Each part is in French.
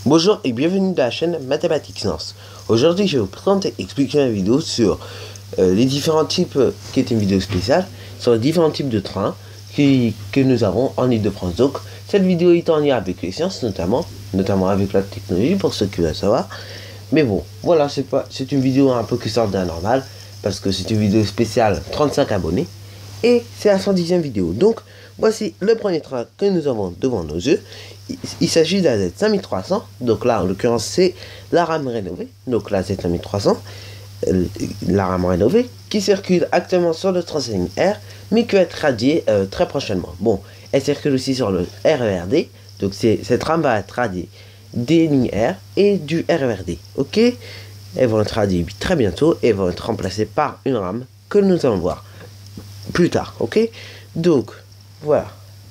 Bonjour et bienvenue dans la chaîne Mathématiques Science. Aujourd'hui, je vais vous présenter et expliquer une vidéo sur les différents types, qui est une vidéo spéciale, sur les différents types de trains que nous avons en Île-de-France. Donc, cette vidéo est en lien avec les sciences, notamment avec la technologie, pour ceux qui veulent savoir. Mais bon, voilà, c'est une vidéo un peu qui sort d'un normal, parce que c'est une vidéo spéciale 35 abonnés, et c'est la 110e vidéo. Donc, voici le premier train que nous avons devant nos yeux. Il s'agit de la Z5300. Donc là, en l'occurrence, c'est la rame rénovée. Donc la Z5300, la rame rénovée, qui circule actuellement sur le Transilien R, mais qui va être radiée très prochainement. Bon, elle circule aussi sur le RERD. Donc cette rame va être radiée des lignes R et du RERD. Ok, elles vont être radiées très bientôt et vont être remplacées par une rame que nous allons voir plus tard. Ok, donc voilà.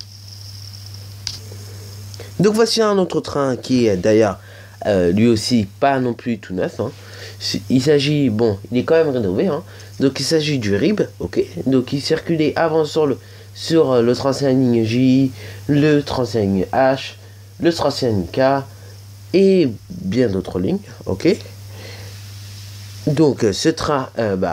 Donc voici un autre train qui est d'ailleurs lui aussi pas non plus tout neuf. Hein. Il s'agit, bon, il est quand même rénové. Hein. Donc il s'agit du RIB, ok. Donc il circulait avant sur le Transilien ligne J, le Transilien ligne H, le Transilien ligne K et bien d'autres lignes, ok. Donc ce train,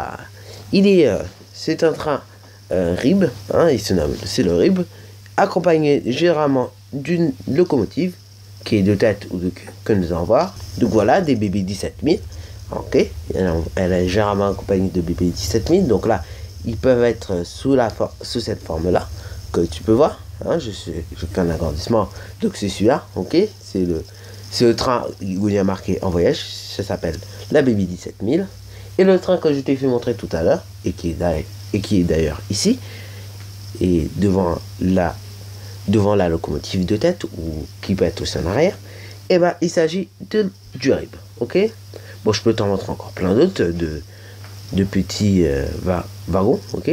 c'est un train RIB, hein, il se nomme, c'est le RIB, accompagné généralement d'une locomotive qui est de tête ou de queue que nous allons voir. Donc voilà, des BB 17000. Ok, elle est généralement accompagnée de BB 17000. Donc là, ils peuvent être sous cette forme là que tu peux voir. Hein, je fais un agrandissement. Donc c'est celui-là. Ok, c'est le train où il y a marqué en voyage. Ça s'appelle la BB 17000. Et le train que je t'ai fait montrer tout à l'heure et qui est d'ailleurs ici et devant la locomotive de tête ou qui peut être aussi en arrière, et ben il s'agit du RIB. Ok, bon, je peux t'en montrer encore plein d'autres de petits wagons. Ok,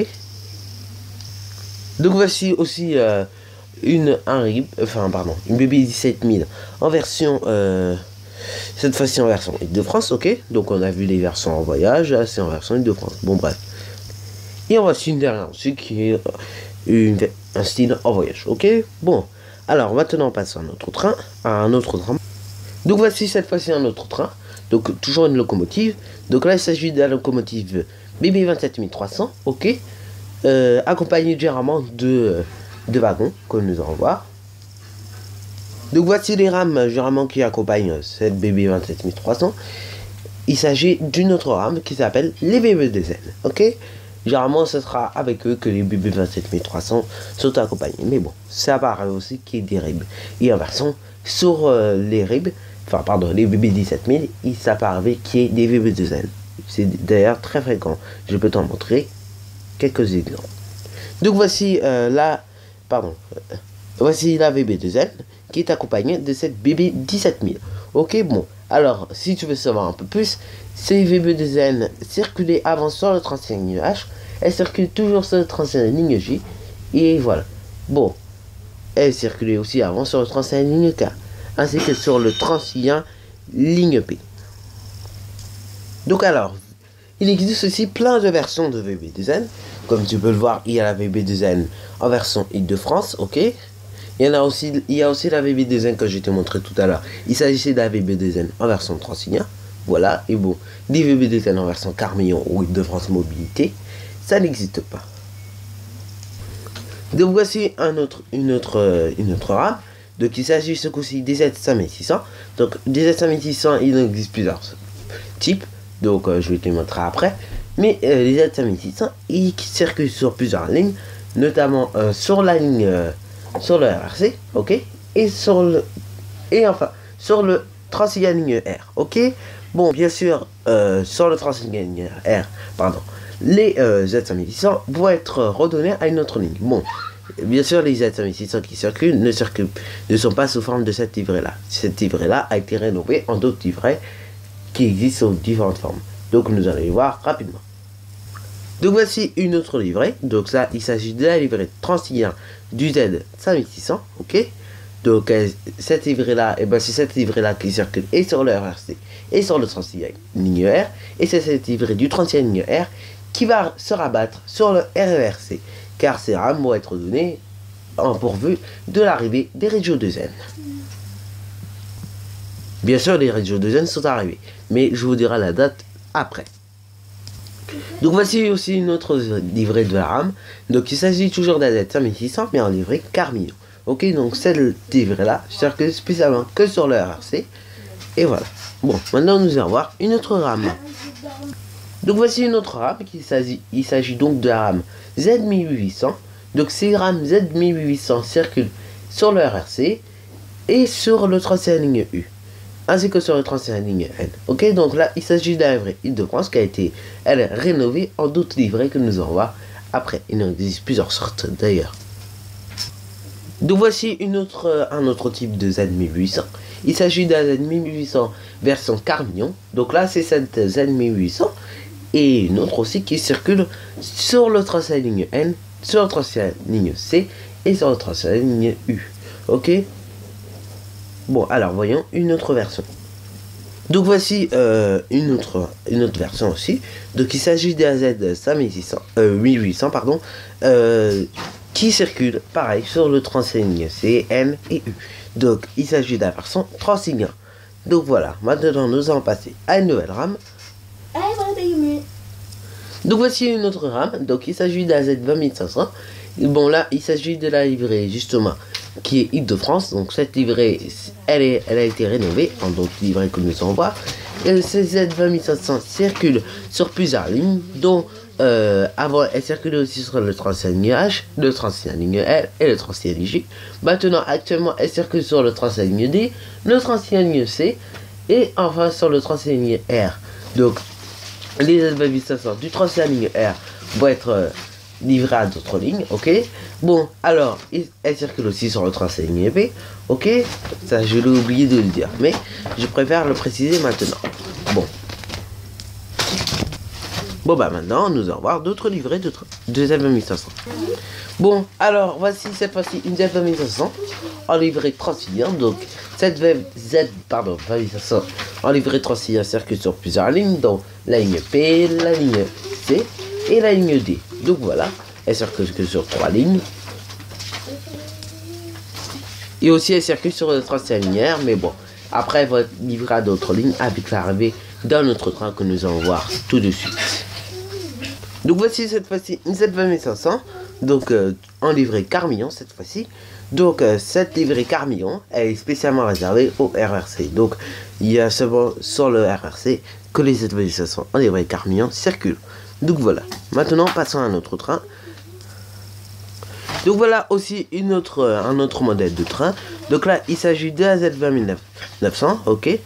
donc voici aussi une BB 17000 en version cette fois-ci en version Île-de-France. Ok, donc on a vu les versions en voyage, là c'est en version Île-de-France. Bon, bref, et on voici une dernière aussi qui est un style en voyage. Ok, bon, alors maintenant on passe à un autre train. Donc voici cette fois-ci un autre train, donc toujours une locomotive. Donc là il s'agit de la locomotive BB 27300, ok, accompagnée généralement de wagons que nous allons voir. Donc voici les rames généralement qui accompagnent cette BB 27300. Il s'agit d'une autre rame qui s'appelle les BB2N, ok. Généralement, ce sera avec eux que les BB 27300 sont accompagnés. Mais bon, ça apparaît aussi qu'il y a des RIB. Et en version, sur les RIB, les BB 17000, il s'apparaît qu'il y ait des BB2N. C'est d'ailleurs très fréquent. Je peux t'en montrer quelques exemples. Donc voici voici la BB2N qui est accompagnée de cette BB 17000. Ok, bon. Alors, si tu veux savoir un peu plus, ces BB2N circulaient avant sur le Transilien ligne H, elles circulent toujours sur le Transilien ligne J, et voilà. Bon, elles circulaient aussi avant sur le Transilien ligne K, ainsi que sur le Transilien ligne P. Donc alors, il existe aussi plein de versions de BB2N. Comme tu peux le voir, il y a la BB2N en version Île-de-France, ok. Il y a aussi la BB2N que je t'ai montré tout à l'heure. Il s'agissait de la BB2N en version Transilien. Voilà, et bon, des BB2N en version Carmillon ou Île-de-France Mobilité, ça n'existe pas. Donc voici une autre rame. Donc il s'agit ce coup-ci des Z5600. Donc des Z5600, il en existe plusieurs types. Donc je vais te les montrer après. Mais les Z5600, ils circulent sur plusieurs lignes, notamment sur la ligne sur le RRC, ok, et sur le Transilien ligne R, ok. Bon, bien sûr, sur le Transilien ligne R, les Z5600 vont être redonnés à une autre ligne. Bon, bien sûr, les Z5600 qui circulent ne sont pas sous forme de cette livret-là. Cette livret-là a été rénovée en d'autres livrets qui existent sous différentes formes. Donc, nous allons les voir rapidement. Donc voici une autre livrée. Donc ça, il s'agit de la livrée Transilien du Z5600, ok. Donc cette livrée-là, c'est cette livrée-là qui circule et sur le RRC et sur le Transilien ligne R. Et c'est cette livrée du Transilien ligne R qui va se rabattre sur le RERC, car ces rames vont être données en pourvu de l'arrivée des Regio 2N. Bien sûr, les régions de jeunes sont arrivées, mais je vous dirai la date après. Donc voici aussi une autre livrée de la RAM. Donc il s'agit toujours d'AZ 5600, mais en livrée Carmillon. Ok, donc cette livrée-là circule spécialement que sur le RRC. Et voilà. Bon, maintenant nous allons voir une autre RAM. Donc voici une autre RAM, il s'agit donc de la RAM Z1800. Donc ces RAM Z1800 circulent sur le RRC et sur le 31 ligne U, ainsi que sur le 31 ligne N. Ok, donc là il s'agit d'un livrée Île-de-France qui a été rénovée en d'autres livrées que nous allons voir après. Il en existe plusieurs sortes d'ailleurs. Donc voici un autre type de Z1800. Il s'agit d'un Z1800 version Carmillon. Donc là c'est cette Z1800 et une autre aussi qui circule sur le 31 ligne N, sur le 31 ligne C et sur le 31 ligne U. Ok. Bon, alors voyons une autre version. Donc voici une autre version aussi. Donc il s'agit d'un Z5600, 8800 pardon, qui circule pareil sur le 31 ligne C, N et U. Donc il s'agit d'un version 361. Donc voilà, maintenant nous allons passer à une nouvelle RAM. Donc voici une autre RAM. Donc il s'agit d'un Z20500. Bon là il s'agit de la livrée justement qui est Île-de-France. Donc cette livrée elle a été rénovée en d'autres livrées que nous allons voir. Et ces Z20500 circulent sur plusieurs lignes, dont avant elle circulait aussi sur le 35 ligne H, le 35 ligne L et le 35 ligne J. Maintenant actuellement elle circule sur le 35 ligne D, le 35 ligne C et enfin sur le 35 ligne R. Donc les Z20500 du 35 ligne R vont être livrés à d'autres lignes, ok. Bon, alors, elle circule aussi sur le 35 ligne B, ok. Ça, je l'ai oublié de le dire, mais je préfère le préciser maintenant. Bon, bah maintenant, nous allons voir d'autres livrets de Z20500. Bon, alors, voici cette fois-ci une Z20500 en livrée transilien. Donc, cette Z20500 en livrée transilien circule sur plusieurs lignes, dont la ligne P, la ligne C et la ligne D. Donc voilà, elle circule que sur 3 lignes. Et aussi elle circule sur le 35 linéaire, mais bon, après elle va être livrée à d'autres lignes avec l'arrivée d'un autre train que nous allons voir tout de suite. Donc voici cette fois-ci une Z20500, donc en livrée Carmillon cette fois-ci. Donc cette livrée Carmillon, elle est spécialement réservée au RRC. Donc il y a seulement sur le RRC que les Z20500 en livrée Carmillon circulent. Donc voilà, maintenant passons à un autre train. Donc voilà aussi un autre modèle de train. Donc là il s'agit de la Z20900, ok.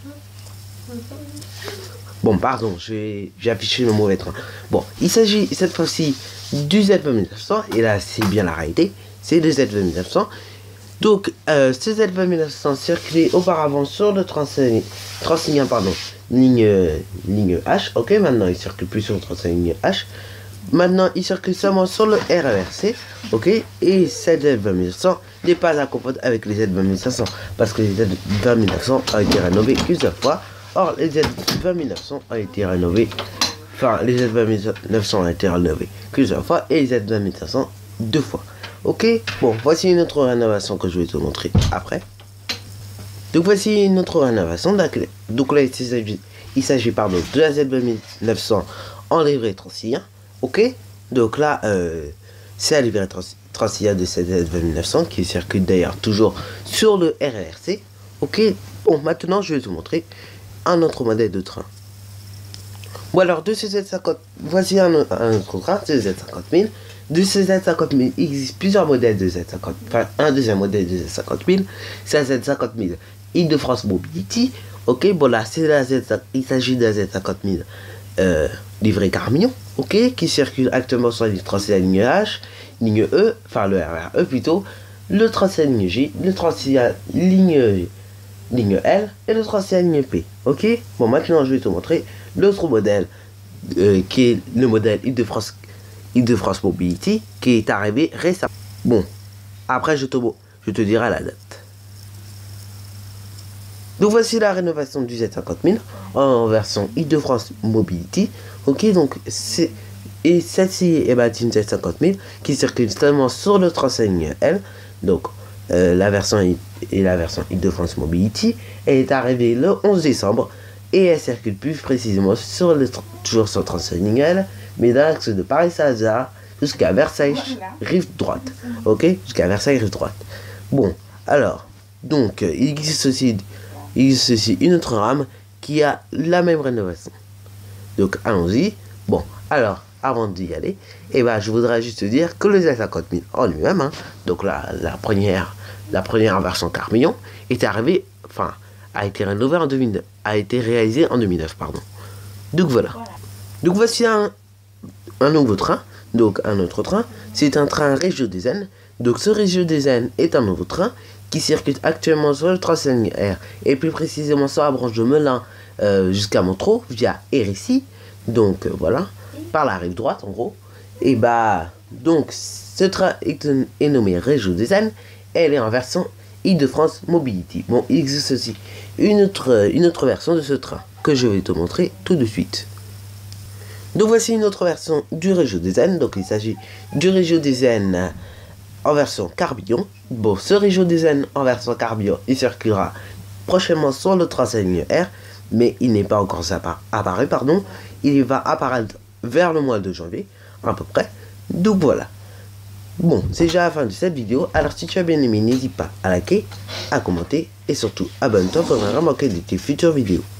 Bon pardon, j'ai affiché le mauvais train. Bon, il s'agit cette fois-ci du Z20900, et là c'est bien la réalité, c'est le Z20900. Donc ce Z20900 circulait auparavant sur le 35 ligne H, ok. Maintenant il circule plus sur le 35 ligne H. Maintenant il circule seulement sur le RERC, ok. Et cette Z20900 n'est pas à confondre avec les Z20500, parce que les Z20900 ont été rénovés plusieurs fois. Or les Z20900 ont été rénovés, les Z20900 ont été rénovés plusieurs fois et les Z20500 deux fois. Ok, bon, voici une autre rénovation que je vais te montrer après. Donc voici une autre rénovation. Donc là il s'agit pardon de la Z20900 en livrée transilien. Ok, donc là c'est la livrée transilien de cette Z20900 qui circule d'ailleurs toujours sur le RERC. Ok, bon, maintenant je vais te montrer un autre modèle de train. Bon alors de ce Z50, voici un autre train, c'est le Z50000. De ce Z50000, il existe plusieurs modèles de Z50, enfin un deuxième modèle de Z50000, c'est la Z50000 Île-de-France Mobility. Ok, bon là c'est il s'agit de la Z50000 livrée Carmillon, ok, qui circule actuellement sur la ligne 36 la ligne H, ligne E, enfin le RRE plutôt, le 36 ligne J, le 36 ligne L et le 36 ligne P, ok. Bon maintenant je vais te montrer l'autre modèle qui est le modèle Île-de-France Mobility qui est arrivé récemment. Bon, après je te dirai la date. Donc voici la rénovation du Z50000 en version Île-de-France Mobility. Ok, donc et celle-ci est une Z50000 qui circule seulement sur le 35 ligne L. Donc la version Île-de-France Mobility. Elle est arrivée le 11 décembre et elle circule plus précisément sur toujours sur Transat Ligne, mais dans l'axe de Paris-Salazar jusqu'à Versailles, rive droite. Ok, jusqu'à Versailles, rive droite. Bon, alors, donc, il existe aussi une autre rame qui a la même rénovation. Donc, allons-y. Bon, alors, avant d'y aller, je voudrais juste dire que le Z50 000 en lui-même, hein, donc la première version Carbillon, est arrivée, a été rénové en 2009, a été réalisée en 2009, pardon. Donc voilà. Donc voici un nouveau train, donc un autre train, c'est un train Régio Design. Donc ce Régio Design est un nouveau train qui circule actuellement sur le Transat Ligne R et plus précisément sur la branche de Melun jusqu'à Montreux via Hérissi. Donc voilà, par la rive droite en gros. Et donc ce train est nommé Régio Design. Elle est en version Île-de-France Mobility. Bon, il existe aussi une autre version de ce train que je vais te montrer tout de suite. Donc voici une autre version du Régio Design. Donc il s'agit du Régio Design en version Carbillon. Bon, ce Régio Design en version Carbillon, il circulera prochainement sur le Transat Ligne R, mais il n'est pas encore apparu, pardon. Il va apparaître vers le mois de janvier, à peu près. Donc voilà. Bon, c'est déjà la fin de cette vidéo. Alors si tu as bien aimé, n'hésite pas à liker, à commenter et surtout abonne-toi pour ne rien manquer de tes futures vidéos.